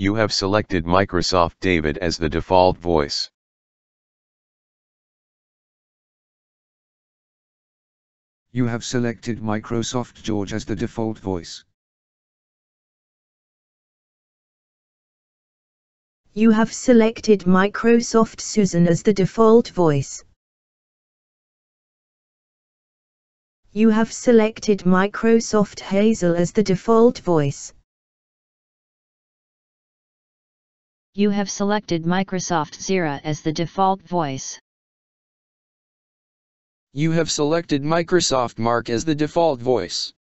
You have selected Microsoft David as the default voice. You have selected Microsoft George as the default voice. You have selected Microsoft Susan as the default voice. You have selected Microsoft Hazel as the default voice. You have selected Microsoft Zira as the default voice. You have selected Microsoft Mark as the default voice.